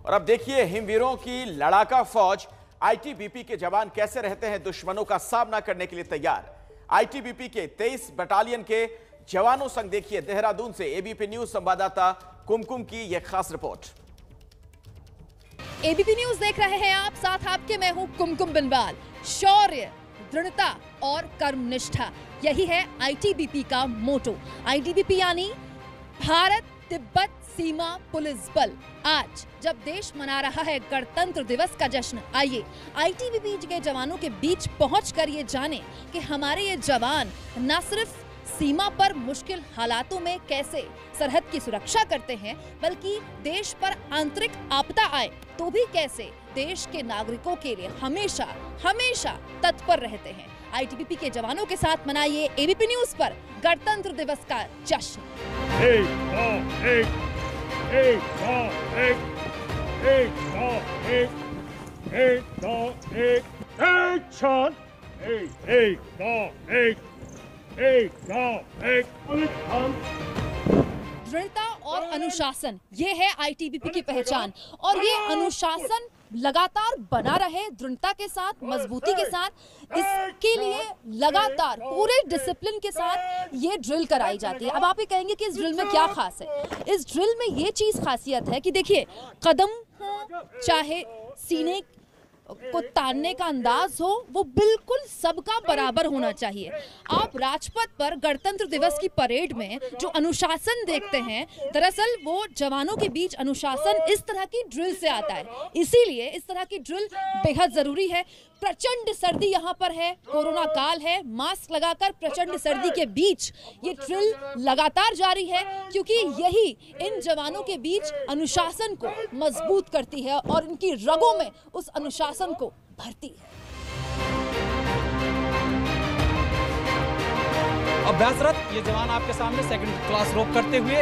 और अब देखिए हिमवीरों की लड़ाका फौज आईटीबीपी के जवान कैसे रहते हैं दुश्मनों का सामना करने के लिए तैयार। आईटीबीपी के 23 बटालियन के जवानों संग देखिए देहरादून से एबीपी न्यूज संवाददाता कुमकुम की यह खास रिपोर्ट। एबीपी न्यूज देख रहे हैं आप, साथ आपके मैं हूं कुमकुम बिनवाल। शौर्य, दृढ़ता और कर्मनिष्ठा, यही है आईटीबीपी का मोटो। आईटीबीपी यानी भारत तिब्बत सीमा पुलिस बल। आज जब देश मना रहा है गणतंत्र दिवस का जश्न, आइए आईटीबीपी के जवानों के बीच पहुंचकर ये जानें कि हमारे ये जवान न सिर्फ सीमा पर मुश्किल हालातों में कैसे सरहद की सुरक्षा करते हैं, बल्कि देश पर आंतरिक आपदा आए तो भी कैसे देश के नागरिकों के लिए हमेशा हमेशा तत्पर रहते हैं। आईटीबीपी के जवानों के साथ मनाइए एबीपी न्यूज पर गणतंत्र दिवस का जश्न। दृढ़ता और अनुशासन, ये है आईटीबीपी की पहचान। और ये अनुशासन लगातार बना रहे दृढ़ता के साथ, मजबूती के साथ, इसके लिए लगातार पूरे डिसिप्लिन के साथ ये ड्रिल कराई जाती है। अब आप ये कहेंगे कि इस ड्रिल में क्या खास है? इस ड्रिल में ये चीज खासियत है कि देखिए, कदम हो चाहे सीने को तानने का अंदाज हो, वो बिल्कुल सबका बराबर होना चाहिए। आप राजपथ पर गणतंत्र दिवस की परेड में जो अनुशासन देखते हैं, दरअसल वो जवानों के बीच अनुशासन इस तरह की ड्रिल से आता है। इसीलिए इस तरह की ड्रिल बेहद जरूरी है। प्रचंड सर्दी यहाँ पर है, कोरोना काल है, मास्क लगाकर प्रचंड सर्दी के बीच ये ड्रिल लगातार जारी है, क्योंकि यही इन जवानों के बीच अनुशासन को मजबूत करती है और इनकी रगों में उस अनुशासन को भरती है। अभ्यासरत ये जवान आपके सामने सेकंड क्लास रोप करते हुए।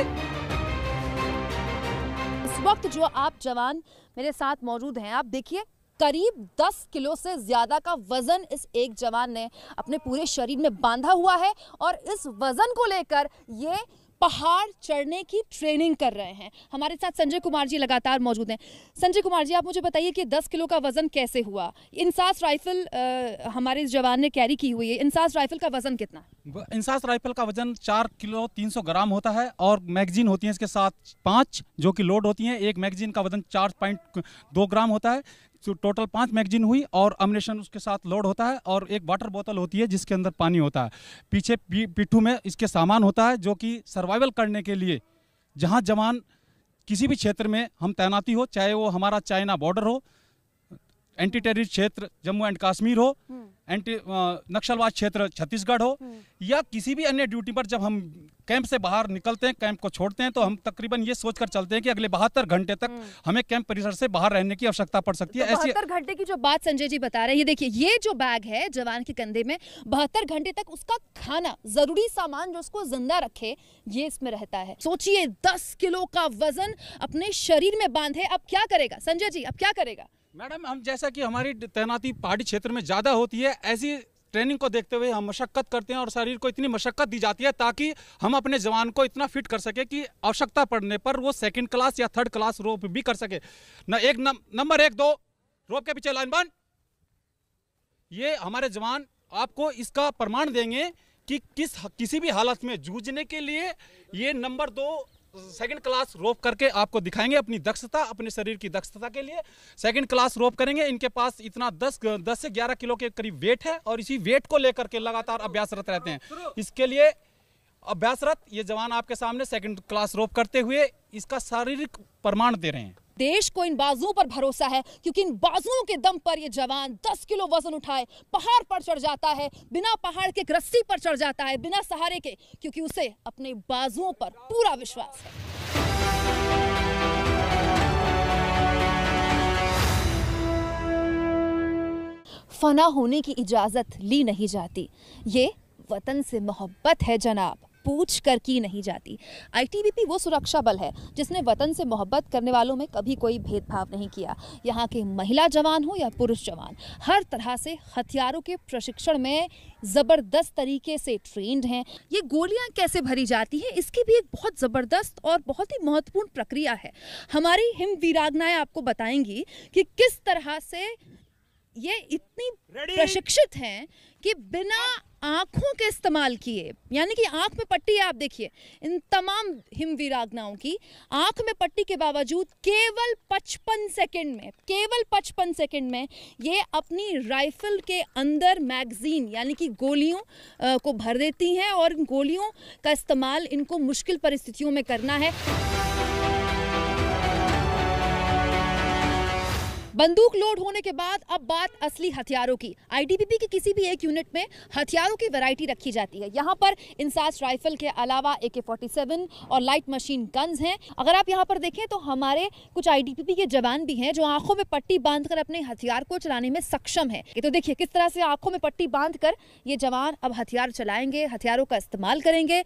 इस वक्त जो आप जवान मेरे साथ मौजूद हैं, आप देखिए करीब 10 किलो से ज्यादा का वजन इस एक जवान ने अपने पूरे शरीर में बांधा हुआ है और इस वजन को लेकर ये पहाड़ चढ़ने की ट्रेनिंग कर रहे हैं। हमारे साथ संजय कुमार जी लगातार मौजूद हैं। संजय कुमार जी, आप मुझे बताइए कि 10 किलो का वजन कैसे हुआ? इंसास राइफल हमारे इस जवान ने कैरी की हुई है। इंसास राइफल का वजन कितना? इंसास राइफल का वजन 4 किलो 300 ग्राम होता है और मैगजीन होती है इसके साथ 5 जो कि लोड होती हैं। एक मैगजीन का वजन 4.2 ग्राम होता है। टोटल 5 मैगजीन हुई और अम्युनिशन उसके साथ लोड होता है और एक वाटर बोतल होती है जिसके अंदर पानी होता है। पीछे पिट्ठू में इसके सामान होता है जो कि सर्वाइवल करने के लिए जहां जवान किसी भी क्षेत्र में हम तैनाती हो, चाहे वो हमारा चाइना बॉर्डर हो, एंटी टेररिस्ट क्षेत्र जम्मू एंड कश्मीर हो, एंटी नक्सलवाद क्षेत्र छत्तीसगढ़ हो, या किसी भी अन्य ड्यूटी पर जब हम कैंप से बाहर निकलते हैं, कैंप को छोड़ते हैं, तो हम तकरीबन ये सोचकर चलते हैं कि अगले 72 घंटे तक हमें कैंप परिसर से बाहर रहने की आवश्यकता पड़ सकती है। तो 72 घंटे की जो बात संजय जी बता रहे हैं, ये देखिए, ये जो बैग है जवान के कंधे में, 72 घंटे तक उसका खाना, जरूरी सामान जो उसको जिंदा रखे, ये इसमें रहता है। सोचिए 10 किलो का वजन अपने शरीर में बांधे, अब क्या करेगा संजय जी? अब क्या करेगा? मैडम, हम जैसा कि हमारी तैनाती पहाड़ी क्षेत्र में ज़्यादा होती है, ऐसी ट्रेनिंग को देखते हुए हम मशक्कत करते हैं और शरीर को इतनी मशक्कत दी जाती है ताकि हम अपने जवान को इतना फिट कर सके कि आवश्यकता पड़ने पर वो सेकंड क्लास या थर्ड क्लास रोप भी कर सके। नंबर 1 2 रोप के पीछे लाइन बन। ये हमारे जवान आपको इसका प्रमाण देंगे कि किसी भी हालत में जूझने के लिए ये नंबर 2 सेकंड क्लास रोप करके आपको दिखाएंगे अपनी दक्षता, अपने शरीर की दक्षता के लिए सेकंड क्लास रोप करेंगे। इनके पास इतना 10 से 11 किलो के करीब वेट है और इसी वेट को लेकर के लगातार अभ्यासरत रहते हैं। इसके लिए अभ्यासरत ये जवान आपके सामने सेकंड क्लास रोप करते हुए इसका शारीरिक प्रमाण दे रहे हैं। देश को इन बाजुओं पर भरोसा है, क्योंकि इन बाजुओं के दम पर ये जवान 10 किलो वजन उठाए पहाड़ पर चढ़ जाता है, बिना पहाड़ के रस्सी पर चढ़ जाता है, बिना सहारे के, क्योंकि उसे अपने बाजुओं पर पूरा विश्वास है। फना होने की इजाजत ली नहीं जाती, ये वतन से मोहब्बत है जनाब। पूछ कर की नहीं जाती। आईटीबीपी वो सुरक्षा बल है जिसने वतन से मोहब्बत करने वालों में कभी कोई भेदभाव नहीं किया। यहाँ के महिला जवान हो या पुरुष जवान, हर तरह से हथियारों के प्रशिक्षण में ज़बरदस्त तरीके से ट्रेंड हैं। ये गोलियां कैसे भरी जाती हैं, इसकी भी एक बहुत ज़बरदस्त और बहुत ही महत्वपूर्ण प्रक्रिया है। हमारी हिम वीरांगनाएं आपको बताएंगी कि किस तरह से ये इतनी प्रशिक्षित हैं कि बिना आंखों के इस्तेमाल किए, यानी कि आंख में पट्टी है, आप देखिए इन तमाम हिम वीरांगनाओं की आंख में पट्टी के बावजूद केवल 55 सेकंड में ये अपनी राइफल के अंदर मैगजीन यानी कि गोलियों को भर देती हैं और इन गोलियों का इस्तेमाल इनको मुश्किल परिस्थितियों में करना है। बंदूक लोड होने के बाद अब बात असली हथियारों की। आईटीबीपी की किसी भी एक यूनिट में हथियारों की वैरायटी रखी जाती है। यहाँ पर इंसास राइफल के अलावा AK-47 और लाइट मशीन गन्स हैं। अगर आप यहाँ पर देखें तो हमारे कुछ आईटीबीपी के जवान भी हैं जो आंखों में पट्टी बांधकर अपने हथियार को चलाने में सक्षम है। ये तो देखिए किस तरह से आंखों में पट्टी बांधकर ये जवान अब हथियार चलाएंगे, हथियारों का इस्तेमाल करेंगे।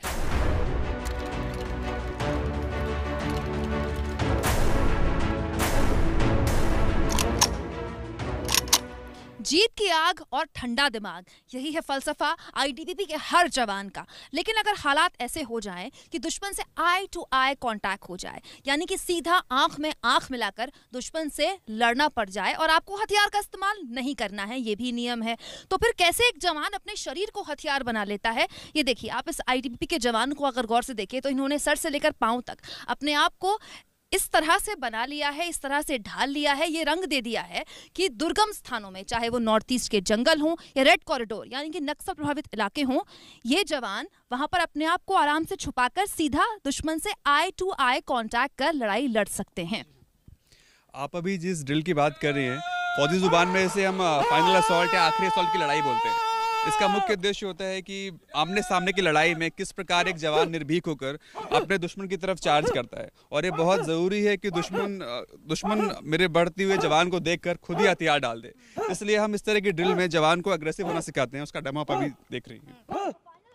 जीत की आग और ठंडा दिमाग, यही है फलसफा आईटीबीपी के हर जवान का। लेकिन अगर हालात ऐसे हो जाएं कि दुश्मन से आई टू आई कांटेक्ट हो जाए, यानी कि सीधा आंख में आंख मिलाकर दुश्मन से लड़ना पड़ जाए और आपको हथियार का इस्तेमाल नहीं करना है, ये भी नियम है, तो फिर कैसे एक जवान अपने शरीर को हथियार बना लेता है? ये देखिए, आप इस आईटीबीपी के जवान को अगर गौर से देखें तो इन्होंने सर से लेकर पांव तक अपने आप को इस तरह से बना लिया है, इस तरह से ढाल लिया है, ये रंग दे दिया है कि दुर्गम स्थानों में, चाहे वो नॉर्थ ईस्ट के जंगल हों या रेड कॉरिडोर यानी कि नक्सल प्रभावित इलाके हों, ये जवान वहां पर अपने आप को आराम से छुपाकर सीधा दुश्मन से आई टू आई कांटेक्ट कर लड़ाई लड़ सकते हैं। आप अभी जिस ड्रिल की बात कर रही हैं, फौजी जुबान में इसे हम फाइनल असॉल्ट या आखिरी असॉल्ट की लड़ाई बोलते हैं। इसका मुख्य उद्देश्य होता है कि आमने सामने की लड़ाई में किस प्रकार एक जवान निर्भीक होकर अपने दुश्मन की तरफ चार्ज करता है, और ये बहुत ज़रूरी है कि दुश्मन मेरे बढ़ती हुए जवान को देखकर खुद ही हथियार डाल दे। इसलिए हम इस तरह की ड्रिल में जवान को अग्रेसिव होना सिखाते हैं। उसका डेमो आप अभी देख रही हैं।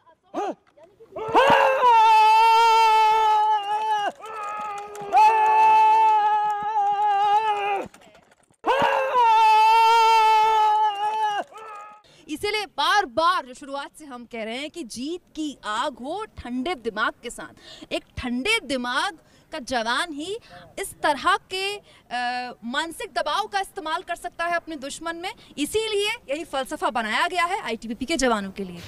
इसीलिए बार बार जो शुरुआत से हम कह रहे हैं कि जीत की आग हो ठंडे दिमाग के साथ। एक ठंडे दिमाग का जवान ही इस तरह के मानसिक दबाव का इस्तेमाल कर सकता है अपने दुश्मन में। इसीलिए यही फलसफा बनाया गया है आईटीबीपी के जवानों के लिए।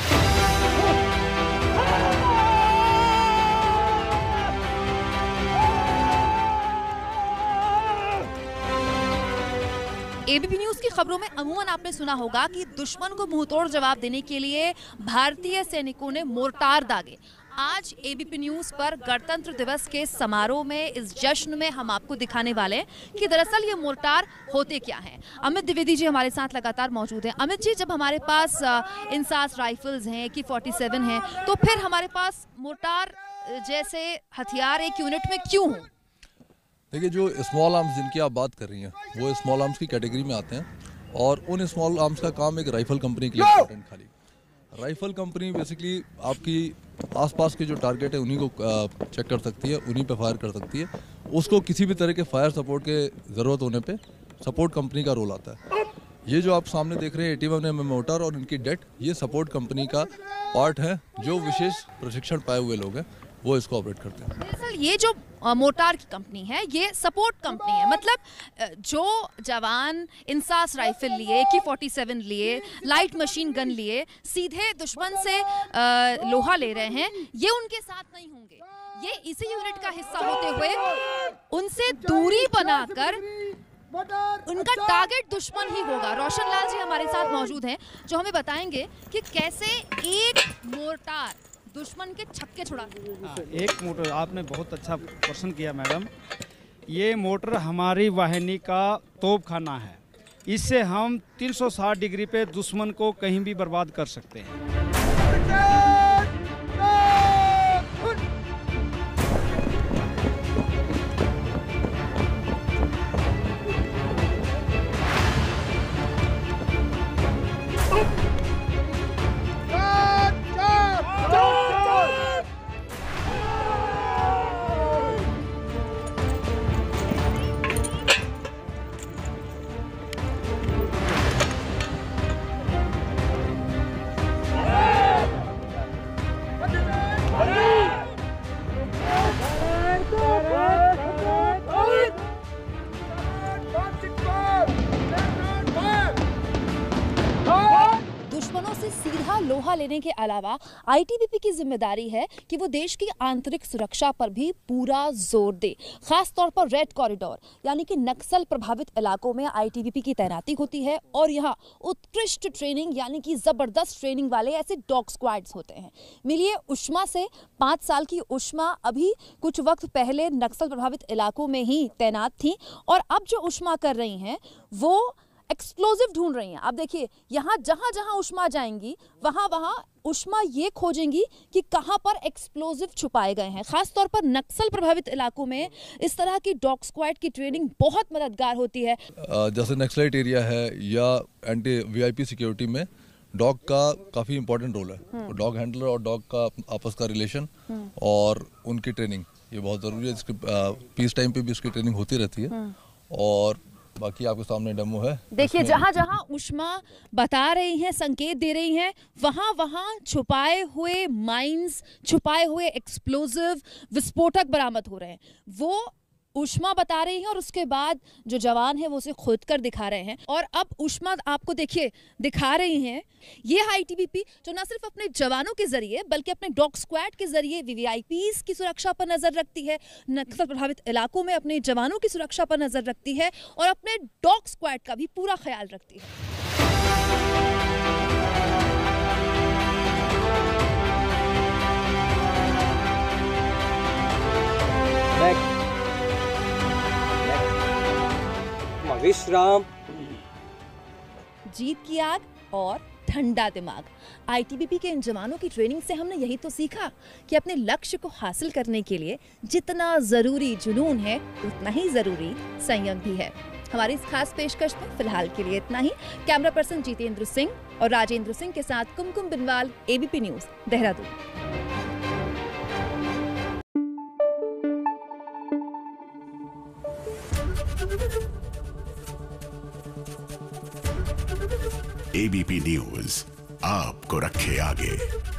एबीपी न्यूज की खबरों में अमूमन आपने सुना होगा कि दुश्मन को मुंहतोड़ जवाब देने के लिए भारतीय सैनिकों ने मोर्टार दागे। आज एबीपी न्यूज पर गणतंत्र दिवस के समारोह में, इस जश्न में हम आपको दिखाने वाले हैं कि दरअसल ये मोर्टार होते क्या हैं। अमित द्विवेदी जी हमारे साथ लगातार मौजूद हैं। अमित जी, जब हमारे पास इंसास राइफल्स हैं, AK-47 हैं, तो फिर हमारे पास मोर्टार जैसे हथियार एक यूनिट में क्यों हों? देखिए, जो स्मॉल आर्म्स जिनकी आप बात कर रही हैं वो स्मॉल आर्म्स की कैटेगरी में आते हैं, और उन स्मॉल आर्म्स का काम एक राइफल कंपनी के लिए इम्पोर्टेंट। खाली राइफल कंपनी बेसिकली आपकी आसपास के जो टारगेट है उन्हीं को चेक कर सकती है, उन्हीं पे फायर कर सकती है। उसको किसी भी तरह के फायर सपोर्ट के ज़रूरत होने पे सपोर्ट कंपनी का रोल आता है। ये जो आप सामने देख रहे हैं 81 mm मोटर और इनकी डेट, ये सपोर्ट कंपनी का पार्ट है। जो विशेष प्रशिक्षण पाए हुए लोग हैं वो इसको ऑपरेट करते हैं। दरअसल ये जो मोटार की कंपनी है ये सपोर्ट कंपनी है, मतलब जो जवान इंसास राइफल लिए, AK-47 लिए, लाइट मशीन गन लिए, सीधे दुश्मन से लोहा ले रहे हैं, ये उनके साथ नहीं होंगे। ये इसी यूनिट का हिस्सा होते हुए उनसे दूरी बनाकर उनका टारगेट दुश्मन ही होगा। रोशन लाल जी हमारे साथ मौजूद हैं जो हमें बताएंगे कि कैसे एक मोर्टार दुश्मन के छक्के छुड़ा। एक मोटर, आपने बहुत अच्छा प्रश्न किया मैडम। ये मोटर हमारी वाहिनी का तोपखाना है। इससे हम 360 डिग्री पे दुश्मन को कहीं भी बर्बाद कर सकते हैं। लोहा लेने के अलावा आईटीबीपी की जिम्मेदारी है कि वो देश की आंतरिक सुरक्षा पर भी पूरा जोर दे। खास तौर पर रेड कॉरिडोर यानी कि नक्सल प्रभावित इलाकों में आईटीबीपी की तैनाती होती है और यहाँ उत्कृष्ट ट्रेनिंग यानी कि जबरदस्त ट्रेनिंग वाले ऐसे डॉग स्क्वाड्स होते हैं। मिलिए उष्मा से। 5 साल की उष्मा अभी कुछ वक्त पहले नक्सल प्रभावित इलाकों में ही तैनात थी और अब जो उष्मा कर रही हैं वो एक्सप्लोजिव ढूंढ रही हैं। अब देखिए यहाँ जहां जहां उष्मा जाएंगी वहां वहां उष्मा ये खोजेंगी कि कहां पर एक्सप्लोजिव छुपाए गए हैं। खास तौर पर नक्सल प्रभावित इलाकों में इस तरह की डॉग स्क्वाड की ट्रेनिंग बहुत मददगार होती है। जैसे नक्सलाइट एरिया है या एंटी वीआईपी सिक्योरिटी में डॉग का काफ़ी इंपॉर्टेंट रोल है। तो डॉग हैंडलर और डॉग का आपस का रिलेशन और उनकी ट्रेनिंग ये बहुत ज़रूरी है। इसकी पीस टाइम पे भी इसकी ट्रेनिंग होती रहती है। और बाकी आपके सामने डेमो है। देखिए जहां जहां उष्मा बता रही हैं, संकेत दे रही हैं, वहां वहां छुपाए हुए माइंस, छुपाए हुए एक्सप्लोजिव विस्फोटक बरामद हो रहे हैं। वो उष्मा बता रही है और उसके बाद जो जवान है वो उसे खोद कर दिखा रहे हैं। और अब उष्मा आपको देखिए दिखा रही हैं ये आईटीबीपी जो न सिर्फ अपने जवानों के जरिए बल्कि अपने डॉग स्क्वाड के जरिए वीवीआईपीज की सुरक्षा पर नजर रखती है, नक्सल प्रभावित इलाकों में अपने जवानों की सुरक्षा पर नजर रखती है और अपने डॉग स्क्वाड का भी पूरा ख्याल रखती है। विश्राम, जीत की आग और ठंडा दिमाग। आईटीबीपी के इन जवानों की ट्रेनिंग से हमने यही तो सीखा कि अपने लक्ष्य को हासिल करने के लिए जितना जरूरी जुनून है उतना ही जरूरी संयम भी है। हमारी इस खास पेशकश में फिलहाल के लिए इतना ही। कैमरा पर्सन जितेंद्र सिंह और राजेंद्र सिंह के साथ Kumkum Binwal, ABP news, Dehradun. ABP news आपको रखे आगे।